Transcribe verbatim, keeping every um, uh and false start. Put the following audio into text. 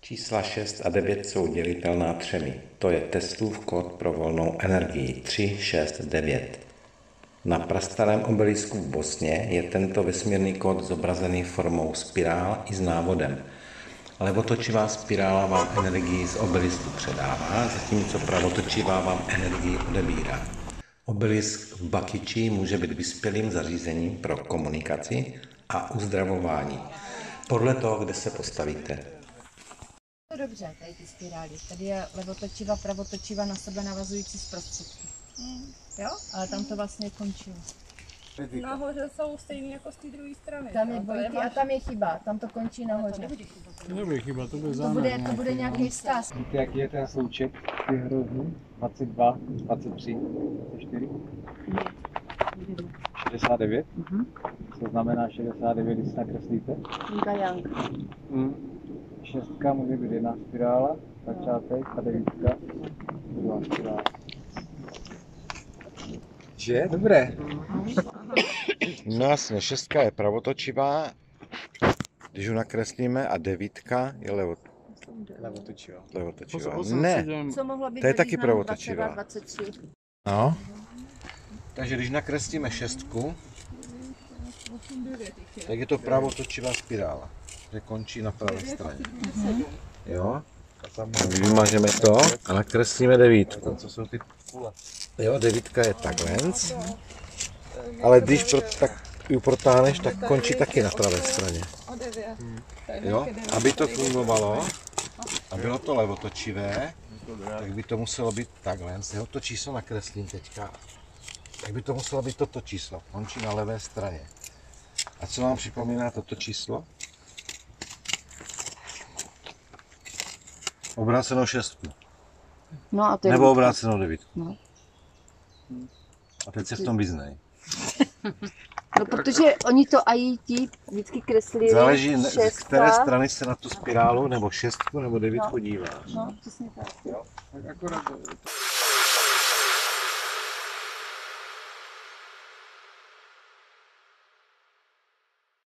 Čísla šest a devět jsou dělitelná třemi. To je Teslův kód pro volnou energii tři šest devět. Na prastarém obelisku v Bosně je tento vesmírný kód zobrazený formou spirál i s návodem. Levotočivá spirála vám energii z obelisku předává, zatímco pravotočivá vám energii odebírá. Obelisk v Bakyči může být vyspělým zařízením pro komunikaci a uzdravování. Podle toho, kde se postavíte. Dobře, tady ty spirály. Tady je levotočiva, pravotočiva na sebe navazující zprostředky. Hmm. Jo? Ale tam to vlastně končilo. Nahoře jsou stejný jako z té druhé strany. Tam je dvojky a tam je chyba, tam to končí nahoře. To nebude chyba, to bude To záměr. bude, to bude nějaký vzkaz. Víte, jaký je ten součet? Ty hrozný. dvacet dva, dvacet tři, dvacet čtyři, šedesát devět. Mhm. Co znamená šedesát devět, když si nakreslíte? Yang. Hmm. Šestka může být jedna spirála, začátek, a devítka, druhá spirála. Že? Dobré. No jasně, šestka je pravotočivá, když ji nakreslíme, a devítka je levo, Levotočivá. levotočivá. Osm, Ne, sedm. Co mohlo být To je ve taky významu pravotočivá. dvacet dva, dvacet tři. no. Takže když nakreslíme šestku, tak je to pravotočivá spirála, že končí na pravé straně. Jo? Vymažeme to a nakreslíme devítku. Co jsou ty půle? Jo, devítka je takhle. Ale když pro, tak ji protáhneš, tak končí taky na pravé straně. Jo? Aby to fungovalo a bylo to levotočivé, tak by to muselo být takhle. Jo, to číslo nakreslím teďka. Tak by to muselo být toto číslo. Končí na levé straně. A co vám připomíná toto číslo? Obrácenou šestku. No a to je Nebo obrácenou devítku. No. A teď se v tom vyznej. No, protože oni to i ti vždycky kreslili. Záleží, z šestka. které strany se na tu spirálu, nebo šestku, nebo devítku díváš. No, přesně tak. Tak akorát